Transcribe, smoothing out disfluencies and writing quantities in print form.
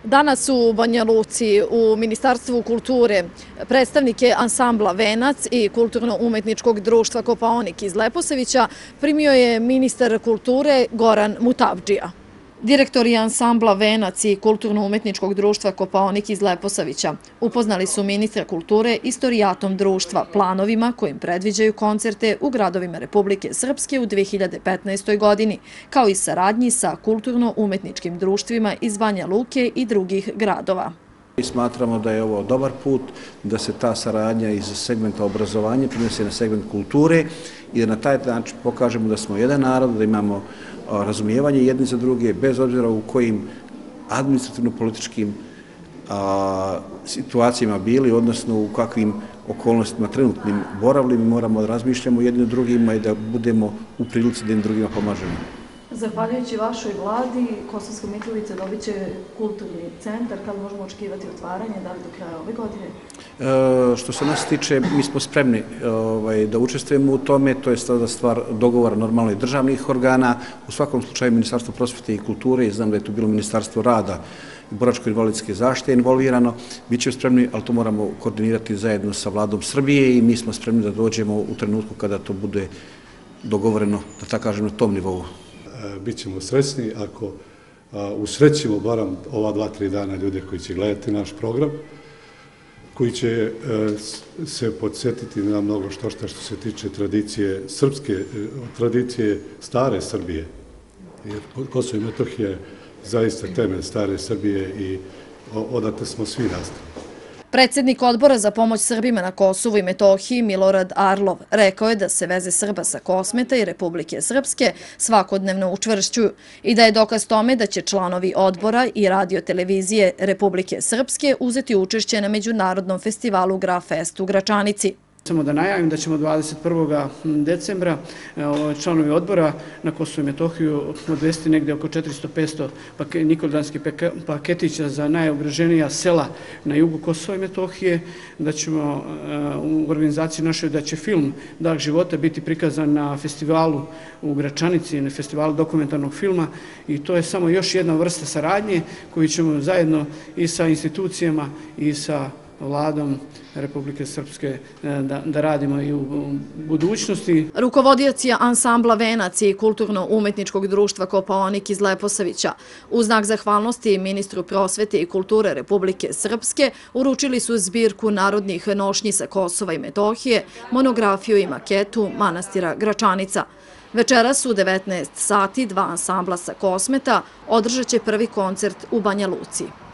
Danas u Banja Luci u Ministarstvu kulture predstavnike ansambla Venac i Kulturno-umetničkog društva Kopaonik iz Leposavića primio je ministar kulture Goran Mutavdžija. Direktori ansambla Venac i Kulturno-umetničkog društva Kopaonik iz Leposavića upoznali su ministra kulture istorijatom društva, planovima kojim predviđaju koncerte u gradovima Republike Srpske u 2015. godini, kao i saradnji sa kulturno-umetničkim društvima iz Banja Luke i drugih gradova. Smatramo da je ovo dobar put da se ta saradnja iz segmenta obrazovanja prenese na segment kulture i da na taj način pokažemo da smo jedan narod, da imamo razumijevanje jedni za druge, bez obzira u kojim administrativno-političkim situacijama bili, odnosno u kakvim okolnostima trenutnim boravili. Mi moramo da razmišljamo jedni o drugima i da budemo u prilici da jednim drugima pomažemo. Zahvaljujući vašoj vladi, Kosovska Mitrovica dobit će kulturni centar. Kada možemo očekivati otvaranje, da li do kraja ove godine? Što se nas tiče, mi smo spremni da učestvujemo u tome, to je sada stvar dogovora normalno i državnih organa. U svakom slučaju Ministarstvo prosvete i kulture, i znam da je tu bilo Ministarstvo rada i boračko-invalidske zaštite involvirano, bit će spremni, ali to moramo koordinirati zajedno sa vladom Srbije i mi smo spremni da dođemo u trenutku kada to bude dogovoreno, da tako kažem, na tom nivou. Bićemo srećni ako usrećimo barem ova 2-3 dana ljude koji će gledati naš program, koji će se podsjetiti na mnogo što se tiče tradicije srpske, tradicije stare Srbije. Jer Kosovo i Metohija je zaista temelj stare Srbije i odatle smo svi nastali. Predsjednik Odbora za pomoć Srbima na Kosovu i Metohiji Milorad Arlov rekao je da se veze Srba sa Kosmeta i Republike Srpske svakodnevno učvršćuju i da je dokaz tome da će članovi odbora i radiotelevizije Republike Srpske uzeti učešće na Međunarodnom festivalu Grafest u Gračanici. Samo da najavim da ćemo 21. decembra članovi odbora na Kosovo i Metohiju odvesti negdje oko 400-500 nikoldanskih paketića za najugroženija sela na jugu Kosova i Metohije, da ćemo u organizaciji našoj, da će film Dah života biti prikazan na festivalu u Gračanici, na festivalu dokumentarnog filma i to je samo još jedna vrsta saradnje koju ćemo zajedno i sa institucijama i sa vladom Republike Srpske da radimo i u budućnosti. Rukovodioc je ansambla Venac i Kulturno-umetničkog društva Kopaonik iz Leposavića u znak zahvalnosti ministru prosvete i kulture Republike Srpske uručili su zbirku narodnih nošnji sa Kosova i Metohije, monografiju i maketu manastira Gračanica. Večeras u 19 sati dva ansambla sa Kosmeta održat će prvi koncert u Banja Luci.